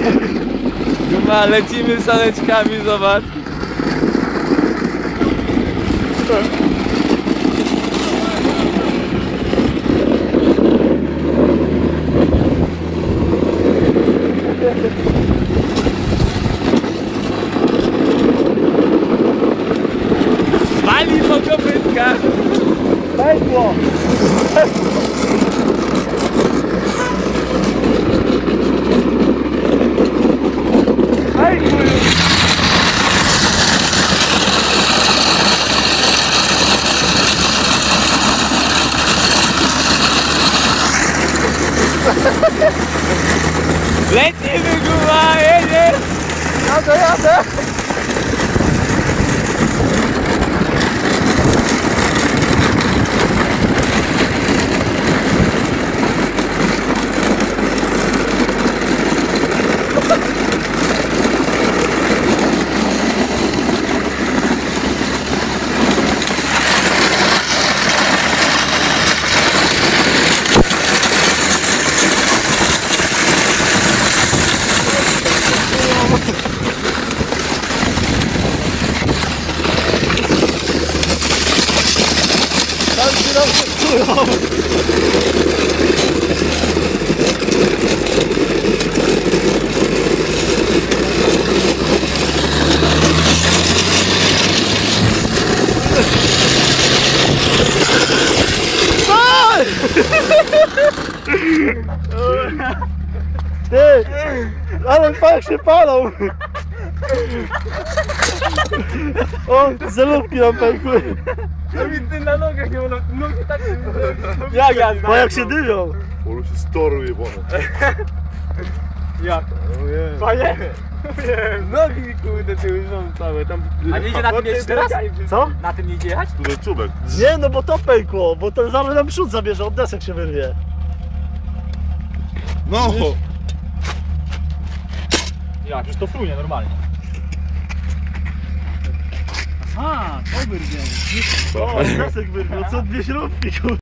Guma, lecimy saneczkami, zobacz. Wali po kopytkach. Pękło! Lecimy, Guma, jedziesz! Jadę! Ty! Ale fakt się palą! O, zelówki nam pękły! No mi ty na nogach nie wolno, nogi tak się... Jak ja? Bo jak się dymią! Olu się storu jebane. Jak? Panie! Nogi mi kurde tyły są całe tam... A nie idzie na tym jeździć teraz? Co? Na tym nie idzie jechać? Tutaj czubek. Nie, no bo to pękło, bo to zaraz nam przód zabierze, od desek się wyrwie. No! Jak? Już to frunie normalnie. Aha, to wyrwie. O, desek wyrwie, co dwie śrubki, kurde.